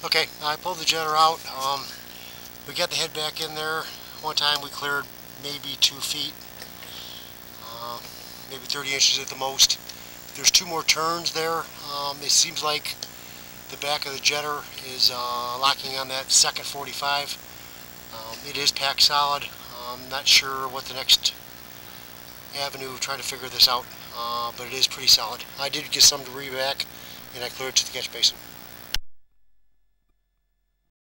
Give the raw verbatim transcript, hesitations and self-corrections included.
Okay, I pulled the jetter out. Um, we got the head back in there. One time we cleared maybe two feet, uh, maybe thirty inches at the most. There's two more turns there. Um, it seems like the back of the jetter is uh, locking on that second forty-five. Um, it is packed solid. I'm not sure what the next avenue of trying to figure this out, uh, but it is pretty solid. I did get some debris back, and I cleared it to the catch basin.